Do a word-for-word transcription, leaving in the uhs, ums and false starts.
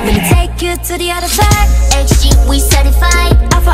Let me take you to the other side. H G, we certified. Alpha